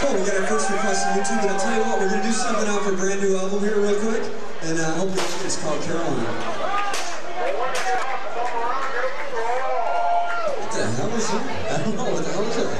Cool, we got our first request on YouTube, but I'll tell you what, we're going to do something out for a brand new album here real quick, and hopefully it's called Caroline. What the hell is that? I don't know, what the hell is that?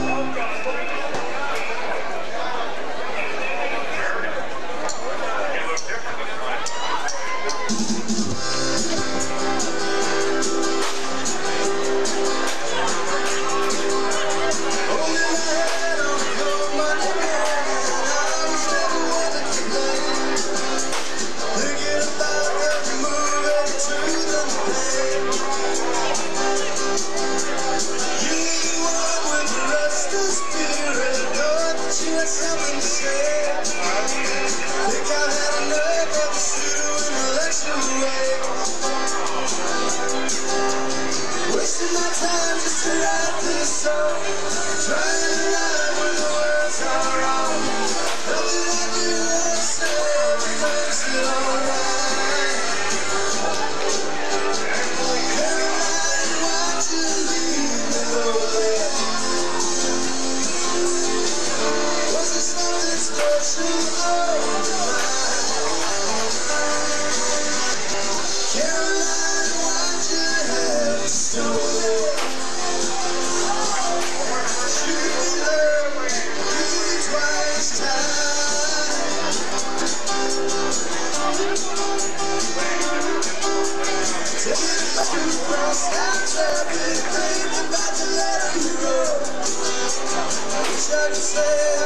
Something to say. Think I've had enough of the pseudo-intellectual way. Wasting my time just to write this song, trying to rhyme when the words are wrong. Nothing I do or say makes it alright. Caroline, why'd you leave me lonely? Special on the mind. Caroline, why'd you have to stolen? Shoot me love, do me twice time. Take it back to cross that traffic, thinking about to let you go. I wish I could say